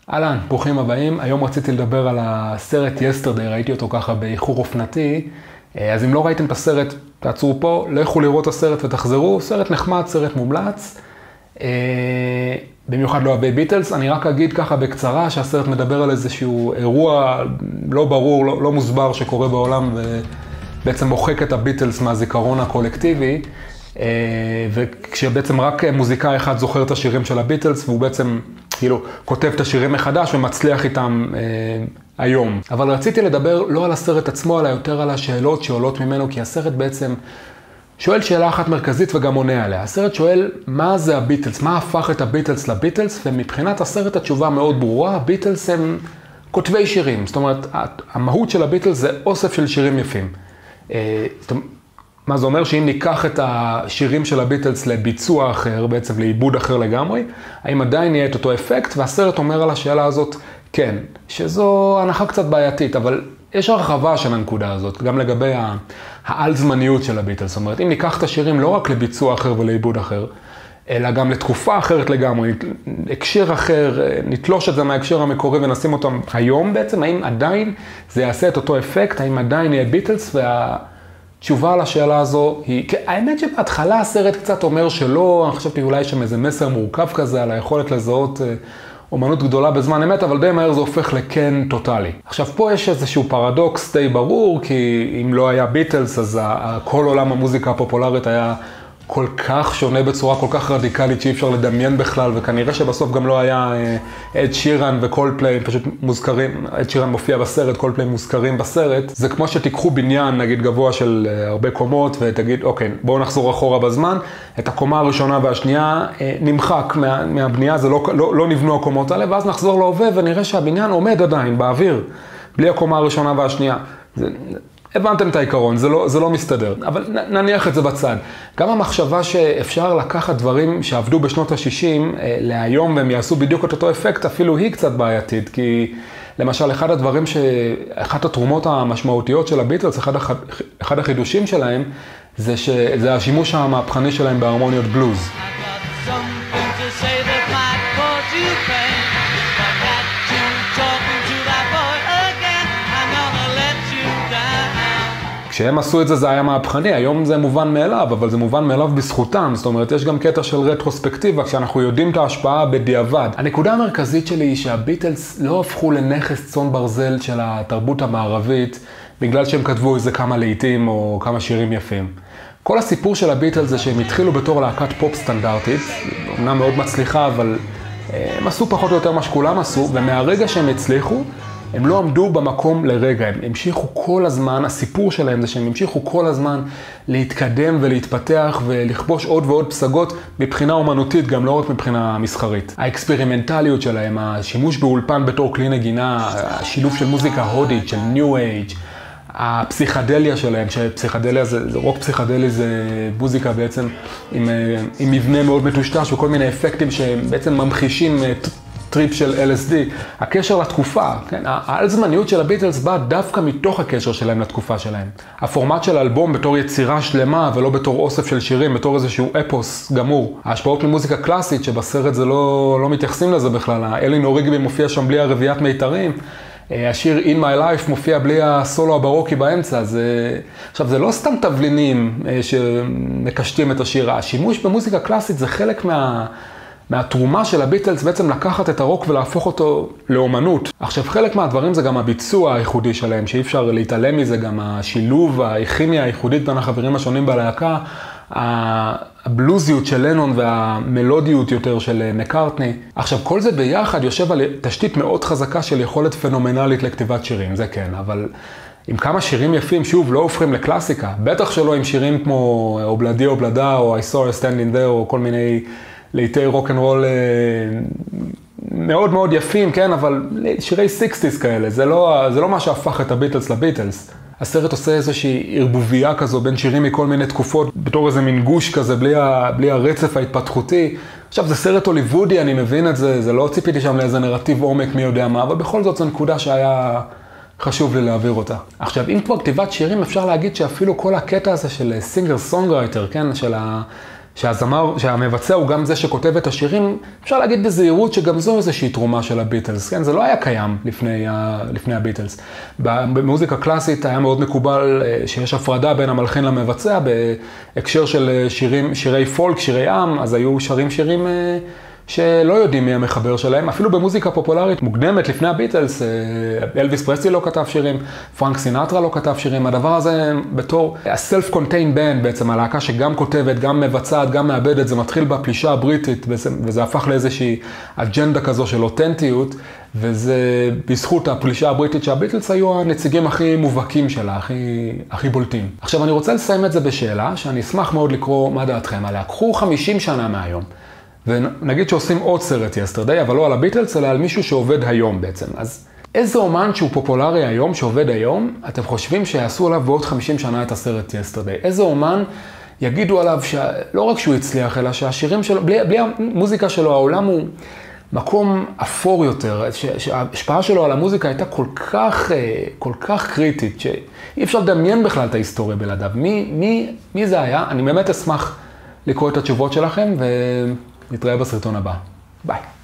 אהלן, ברוכים הבאים. היום רציתי לדבר על הסרט Yesterday, ראיתי אותו ככה באיחור אופנתי. אז אם לא ראיתם את הסרט, תעצרו פה, לכו לראות את הסרט ותחזרו. סרט נחמד, סרט מומלץ. במיוחד לא אוהבי ביטלס. אני רק אגיד ככה בקצרה שהסרט מדבר על איזשהו אירוע לא ברור, לא מוסבר שקורה בעולם ובעצם מוחק את הביטלס מהזיכרון הקולקטיבי. וכשבעצם רק מוזיקאי אחד זוכר את השירים של הביטלס והוא בעצם כאילו כותב את השירים מחדש ומצליח איתם היום. אבל רציתי לדבר לא על הסרט עצמו, אלא יותר על השאלות שעולות ממנו, כי הסרט בעצם שואל שאלה אחת מרכזית וגם עונה עליה. הסרט שואל מה זה הביטלס, מה הפך את הביטלס לביטלס, ומבחינת הסרט התשובה מאוד ברורה, הביטלס הם כותבי שירים. זאת אומרת, המהות של הביטלס זה אוסף של שירים יפים. מה זה אומר שאם ניקח את השירים של הביטלס לביצוע אחר, בעצם לעיבוד אחר לגמרי, האם עדיין יהיה את אותו אפקט? והסרט אומר על השאלה הזאת, כן, שזו הנחה קצת בעייתית, אבל יש הרחבה של הנקודה הזאת, גם לגבי העל זמניות של הביטלס. זאת אומרת, אם ניקח את השירים לא רק לביצוע אחר ולעיבוד אחר, אלא גם לתקופה אחרת לגמרי, הקשר אחר, נתלוש את זה מההקשר המקורי ונשים אותם היום בעצם, האם עדיין זה יעשה את אותו אפקט, האם עדיין יהיה ביטלס תשובה על השאלה הזו היא, האמת שבהתחלה הסרט קצת אומר שלא, אני חשבתי אולי שם איזה מסר מורכב כזה על היכולת לזהות אומנות גדולה בזמן אמת, אבל די מהר זה הופך לכן טוטלי. עכשיו פה יש איזשהו פרדוקס די ברור, כי אם לא היה ביטלס אז כל עולם המוזיקה הפופולרית היה כל כך שונה בצורה כל כך רדיקלית שאי אפשר לדמיין בכלל, וכנראה שבסוף גם לא היה אד שירן וקולפליי פשוט מוזכרים, אד שירן מופיע בסרט, קולפליי מוזכרים בסרט. זה כמו שתיקחו בניין נגיד גבוה של הרבה קומות ותגיד אוקיי, בואו נחזור אחורה בזמן, את הקומה הראשונה והשנייה נמחק מהבנייה, זה לא נבנו הקומות האלה, ואז נחזור להווה ונראה שהבניין עומד עדיין באוויר, בלי הקומה הראשונה והשנייה. הבנתם את העיקרון, זה לא מסתדר, אבל נניח את זה בצד. גם המחשבה שאפשר לקחת דברים שעבדו בשנות ה-60 להיום והם יעשו בדיוק את אותו אפקט, אפילו היא קצת בעייתית, כי למשל אחת התרומות המשמעותיות של הביטלס, אחד החידושים שלהם, זה השימוש המהפכני שלהם בהרמוניות בלוז. כשהם עשו את זה, זה היה מהפכני, היום זה מובן מאליו, אבל זה מובן מאליו בזכותם. זאת אומרת, יש גם קטע של רטרוספקטיבה, כשאנחנו יודעים את ההשפעה בדיעבד. הנקודה המרכזית שלי היא שהביטלס לא הפכו לנכס צאן ברזל של התרבות המערבית, בגלל שהם כתבו איזה כמה לעיתים או כמה שירים יפים. כל הסיפור של הביטלס זה שהם התחילו בתור להקת פופ סטנדרטית, אמנם מאוד מצליחה, אבל הם עשו פחות או יותר מה שכולם עשו, ומהרגע שהם הצליחו, הם לא עמדו במקום לרגע, הם המשיכו כל הזמן, הסיפור שלהם זה שהם המשיכו כל הזמן להתקדם ולהתפתח ולכבוש עוד ועוד פסגות מבחינה אומנותית, גם לא רק מבחינה מסחרית. האקספרימנטליות שלהם, השימוש באולפן בתור כלי נגינה, השילוב של מוזיקה הודית, של ניו אייג', הפסיכדליה שלהם, שפסיכדליה זה רוק פסיכדלי, זה מוזיקה בעצם עם מבנה מאוד מטושטש וכל מיני אפקטים שהם בעצם ממחישים טריפ של LSD, הקשר לתקופה, כן? העל-זמניות של הביטלס באה דווקא מתוך הקשר שלהם לתקופה שלהם. הפורמט של האלבום בתור יצירה שלמה ולא בתור אוסף של שירים, בתור איזשהו אפוס גמור. ההשפעות ממוזיקה קלאסית שבסרט זה לא מתייחסים לזה בכלל. אלינור ריגבי מופיע שם בלי הרביעיית מיתרים, השיר In My Life מופיע בלי הסולו הברוקי באמצע. עכשיו זה לא סתם תבלינים שמקשטים את השיר, השימוש במוזיקה קלאסית זה חלק מהתרומה של הביטלס בעצם לקחת את הרוק ולהפוך אותו לאומנות. עכשיו חלק מהדברים זה גם הביצוע הייחודי שלהם, שאי אפשר להתעלם מזה, גם השילוב, הכימיה הייחודית בין החברים השונים בלהקה, הבלוזיות של לנון והמלודיות יותר של מקארטני. עכשיו כל זה ביחד יושב על תשתית מאוד חזקה של יכולת פנומנלית לכתיבת שירים, זה כן, אבל עם כמה שירים יפים, שוב, לא הופכים לקלאסיקה, בטח שלא עם שירים כמו אובלדי אובלדה או I saw her standing there או כל מיני לעיתי רוק אנד רול מאוד מאוד יפים, כן, אבל שירי 60s כאלה, זה לא מה שהפך את הביטלס לביטלס. הסרט עושה איזושהי ערבוביה כזו בין שירים מכל מיני תקופות, בתור איזה מין גוש כזה, בלי הרצף ההתפתחותי. עכשיו, זה סרט הוליוודי, אני מבין את זה, זה לא ציפיתי שם לאיזה נרטיב עומק מי יודע מה, אבל בכל זאת זו נקודה שהיה חשוב לי להעביר אותה. עכשיו, אם כבר כתיבת שירים, אפשר להגיד שאפילו כל הקטע הזה של סינגר סונגרייטר, כן, שהמבצע הוא גם זה שכותב את השירים, אפשר להגיד בזהירות שגם זו איזושהי תרומה של הביטלס, כן? זה לא היה קיים לפני הביטלס. במוזיקה קלאסית היה מאוד מקובל שיש הפרדה בין המלחין למבצע, בהקשר של שירי פולק, שירי עם, אז היו שירים שלא יודעים מי המחבר שלהם, אפילו במוזיקה פופולרית מוקדמת לפני הביטלס, אלוויס פרסלי לא כתב שירים, פרנק סינטרה לא כתב שירים, הדבר הזה בתור ה-self-contained band בעצם, הלהקה שגם כותבת, גם מבצעת, גם מאבדת, זה מתחיל בפלישה הבריטית, וזה הפך לאיזושהי אג'נדה כזו של אותנטיות, וזה בזכות הפלישה הבריטית שהביטלס היו הנציגים הכי מובהקים שלה, הכי בולטים. עכשיו אני רוצה לסיים את זה בשאלה, שאני אשמח מאוד לקרוא מה דעתכם עליה. קחו 50 שנה מהיום. ונגיד שעושים עוד סרט יסטרדי, אבל לא על הביטלס, אלא על מישהו שעובד היום בעצם. אז איזה אומן שהוא פופולרי היום, שעובד היום, אתם חושבים שיעשו עליו בעוד 50 שנה את הסרט יסטרדי? איזה אומן יגידו עליו לא רק שהוא הצליח, אלא שהשירים שלו, בלי המוזיקה שלו, העולם הוא מקום אפור יותר, שההשפעה שלו על המוזיקה הייתה כל כך קריטית, שאי אפשר לדמיין בכלל את ההיסטוריה בלעדיו. מי זה היה? אני באמת אשמח לקרוא את התשובות שלכם, נתראה בסרטון הבא. ביי.